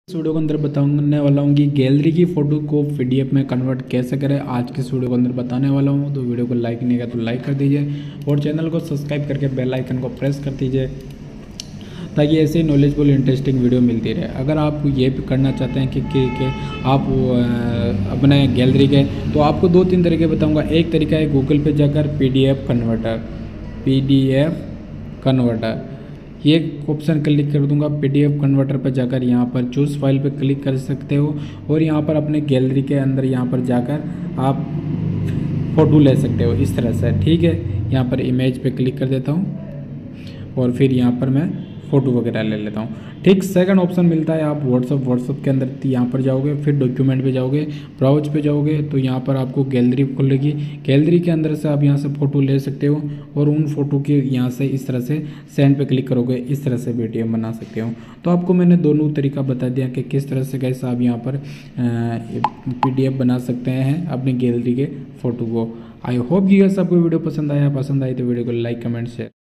इस वीडियो के अंदर बताने वाला हूँ कि गैलरी की फ़ोटो को पीडीएफ में कन्वर्ट कैसे करें। आज के इस वीडियो के अंदर बताने वाला हूँ, तो वीडियो को लाइक नहीं किया तो लाइक कर दीजिए और चैनल को सब्सक्राइब करके बेल आइकन को प्रेस कर दीजिए ताकि ऐसे नॉलेजफुल इंटरेस्टिंग वीडियो मिलती रहे। अगर आप ये भी करना चाहते हैं कि आप अपने गैलरी के, तो आपको दो तीन तरीके बताऊँगा। एक तरीका है गूगल पे जाकर पीडीएफ कन्वर्टर ये ऑप्शन क्लिक कर दूंगा। पीडीएफ कन्वर्टर पर जाकर यहाँ पर चूज़ फाइल पर क्लिक कर सकते हो और यहाँ पर अपने गैलरी के अंदर यहाँ पर जाकर आप फ़ोटो ले सकते हो इस तरह से। ठीक है, यहाँ पर इमेज पे क्लिक कर देता हूँ और फिर यहाँ पर मैं फ़ोटो वगैरह ले लेता हूँ। ठीक, सेकंड ऑप्शन मिलता है आप व्हाट्सअप के अंदर यहाँ पर जाओगे, फिर डॉक्यूमेंट पे जाओगे, ब्राउज पे जाओगे तो यहाँ पर आपको गैलरी खुलेगी। गैलरी के अंदर से आप यहाँ से फ़ोटो ले सकते हो और उन फ़ोटो के यहाँ से इस तरह से सेंड पे क्लिक करोगे, इस तरह से वीडियो बना सकते हो। तो आपको मैंने दोनों तरीका बता दिया कि किस तरह से कैसे आप यहाँ पर PDF बना सकते हैं अपनी गैलरी के फ़ोटो को। आई होप कि आपको वीडियो पसंद आई तो वीडियो को लाइक कमेंट शेयर